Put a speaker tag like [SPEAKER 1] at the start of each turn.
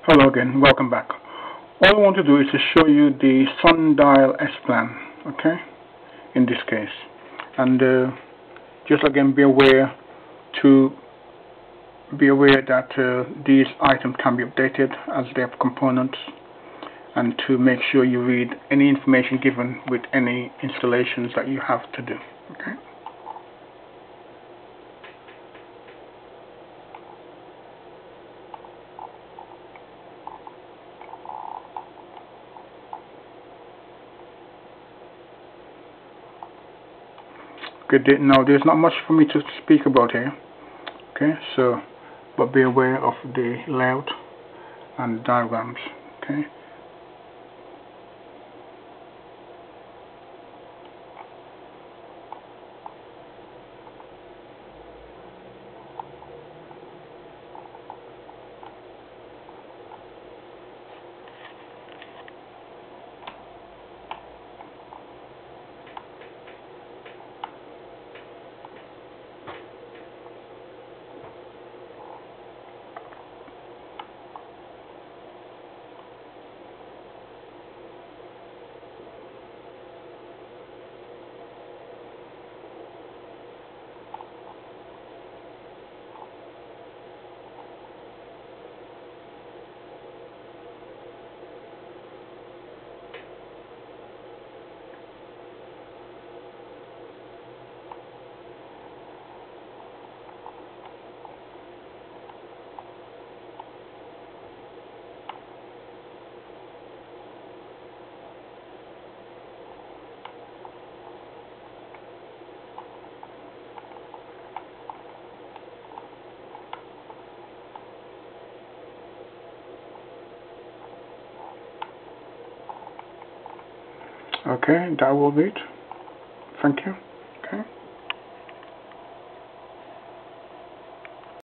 [SPEAKER 1] Hello again, welcome back. All I want to do is to show you the Sundial S Plan, okay, in this case. And just again be aware that these items can be updated as they have components, and to make sure you read any information given with any installations that you have to do, okay. Good. Now there's not much for me to speak about here, okay, so but be aware of the layout and diagrams, okay. Okay, that will be it. Thank you. Okay.